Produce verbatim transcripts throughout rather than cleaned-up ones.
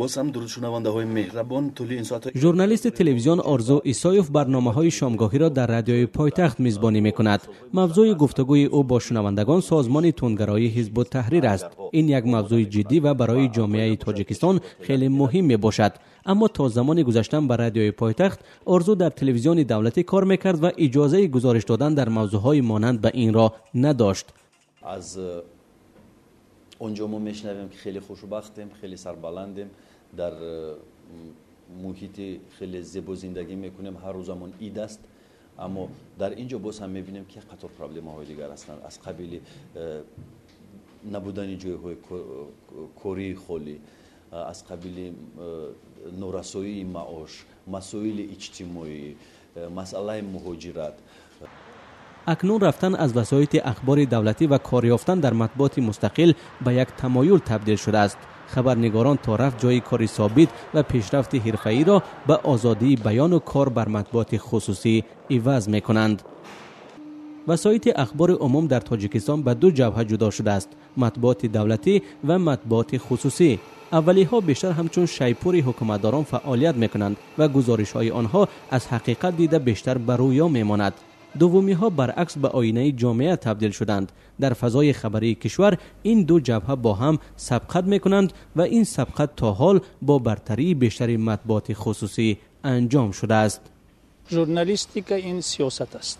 باز هم درود شنونده های مهربان، طولی این ساعت ژورنالیست تلویزیون آرزو ایسایوف برنامه‌های شامگاهی را در رادیوی پایتخت میزبانی می‌کند. موضوع گفتگوی او با شنوندگان سازمان تندگرایی حزب التحریر است. این یک موضوع جدی و برای جامعه تاجیکستان خیلی مهم میباشد. اما تا زمان گذشتن بر رادیوی پایتخت آرزو در تلویزیون دولتی کار میکرد و اجازه گزارش دادن در موضوعهای مانند به این را نداشت. از اونجا ما میشنویم که خیلی خوشبختیم، خیلی سربلندیم، در محیط خیلی زیبا زندگی میکنیم، هر روزمون عید است. اما در اینجا باز هم میبینیم که قطار پرابلم های دیگر هستند، از قبیل نبودن جایهای کاری خالی، از قبیل نورسایی معاش، مسائل اجتماعی، مسئله مهاجرت. اکنون رفتن از وسایط اخبار دولتی و کار یافتن در مطبوعات مستقل به یک تمایل تبدیل شده است. خبرنگاران تا رفت جای کاری ثابت و پیشرفت حرفه‌ای را به آزادی بیان و کار بر مطبوعات خصوصی عوض می‌کنند. وسایط اخبار عموم در تاجیکستان به دو جبهه جدا شده است: مطبوعات دولتی و مطبوعات خصوصی. اولی ها بیشتر همچون شیپور حکومتداران فعالیت می‌کنند و گزارش‌های آنها از حقیقت دیده بیشتر بر رویا می‌ماند. دومی ها برعکس به آینه جامعه تبدیل شدند. در فضای خبری کشور این دو جبهه با هم سبقت میکنند و این سبقت تا حال با برتری بیشتر مطبوعات خصوصی انجام شده است. ژورنالیستیک این سیاست است.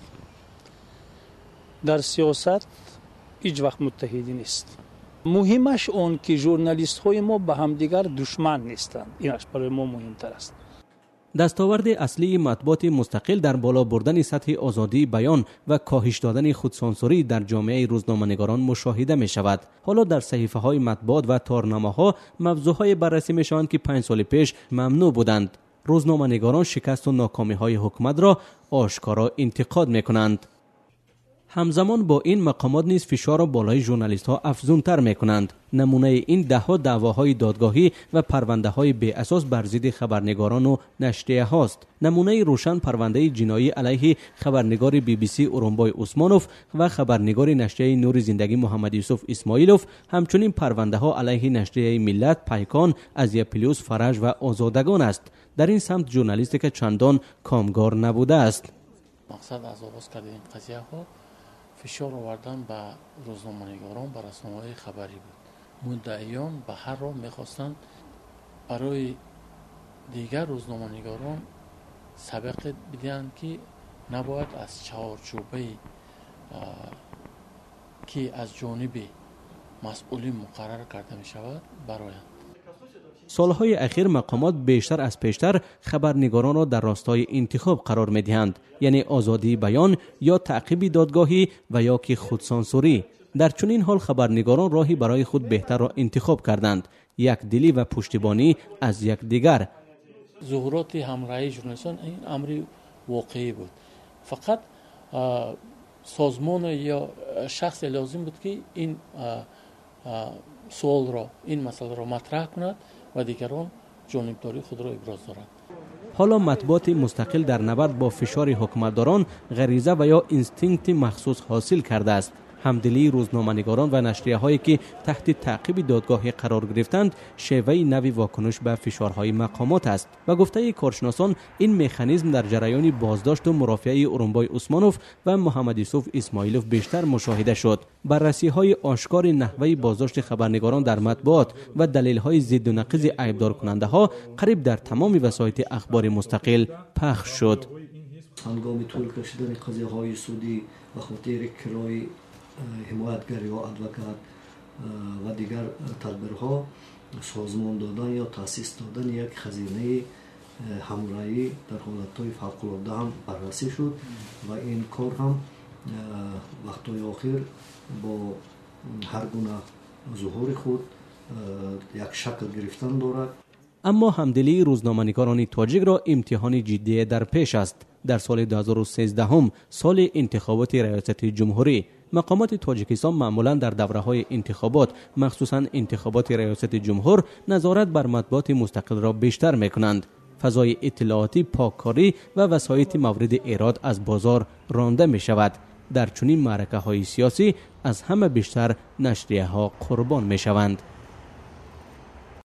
در سیاست هیچ وقت متحدی نیست. مهمش اون که ژورنالیست های ما به هم دیگر دشمن نیستند. اینش برای ما مهمتر است. دستاورد اصلی مطبوعات مستقل در بالا بردن سطح آزادی بیان و کاهش دادن خودسانسوری در جامعه روزنامه‌نگاران مشاهده می شود. حالا در صحیفه های مطبوعات و تارنامه‌ها موضوعهای بررسی می شوند که پنج سال پیش ممنوع بودند. روزنامه‌نگاران شکست و ناکامی های حکومت را آشکارا انتقاد می کنند. همزمان با این مقامات نیز فشار را بالای ژورنالیست ها افزونتر می کنند. نمونه این ده ها دعواهای دادگاهی و پرونده های بی اساس بر ضد خبرنگاران و نشریه هاست. نمونه روشن پرونده جنایی علیه خبرنگار بی بی سی اورنبای عثمانوف و خبرنگار نشریه نور زندگی محمد یوسف اسماعیلوف، همچنین پرونده ها علیه نشریه ملت، پیکان، ازیا پلیوس، فرج و آزادگان است. در این سمت ژورنالیستی که چندان کامگار نبوده است. مقصد از آغاز کردن این قضیه ها فشار آوردن به روزنامه‌نگاران، به رسانه‌های خبری بود. مدعیان به هر راه می‌خواستند برای دیگر روزنامه‌نگاران سبق بدهند که نباید از چهارچوبه که از جانب مسئولین مقرر کرده می‌شود برآیند. سالهای اخیر مقامات بیشتر از پیشتر خبرنگاران را در راستای انتخاب قرار می‌دهند، یعنی آزادی بیان یا تعقیب دادگاهی و یا که خودسانسوری. در چنین حال خبرنگاران راهی برای خود بهتر را انتخاب کردند، یک دلی و پشتیبانی از یک دیگر. ظهورات همراهی ژورنالیستان این امری واقعی بود. فقط سازمان یا شخص لازم بود که این سوال را، این مسئله را مطرح کند و دیگران جانبداری خود را ابراز دارند. حالا مطبوعات مستقل در نبرد با فشار حکومتداران غریزه و یا اینستینکت مخصوص حاصل کرده است. همدلی روزنامه‌نگاران و نشریه هایی که تحت تعقیب دادگاهی قرار گرفتند شیوه نوی واکنش به فشارهای مقامات است. و گفته کارشناسان این مکانیزم در جریان بازداشت و مرافعه اورنبای عثمانوف و محمد یوسف اسماعیلوف بیشتر مشاهده شد. بررسی های آشکار نحوه بازداشت خبرنگاران در مطبوعات و دلیل های ضد و نقیض عیبدار کننده ها قریب در تمام وسایط اخبار مستقل پخش شد. هنگام طول کشیدن قضیه های سودی و خاطر کرای حمایتگر یا ادوکات و دیگر تدبیرها سازمان دادن یا تاسیس دادن یک خزینه همراهی در حالتهای فوق‌العاده هم بررسی شد و این کار هم وقتهای آخر با هر گونه ظهور خود یک شکل گرفتن دارد. اما همدلی روزنامه‌نگاران تاجیک را امتحان جدی در پیش است. در سال دو هزار و سیزده هم سال انتخابات ریاست جمهوری، مقامات تاجیکستان معمولا در دوره‌های انتخابات، مخصوصاً انتخابات ریاست جمهور، نظارت بر مطبوعات مستقل را بیشتر می‌کنند. فضای اطلاعاتی پاککاری و وسایط مورد ایراد از بازار رانده می‌شود. در چنین معرکه‌های سیاسی از همه بیشتر نشریه‌ها قربان می‌شوند.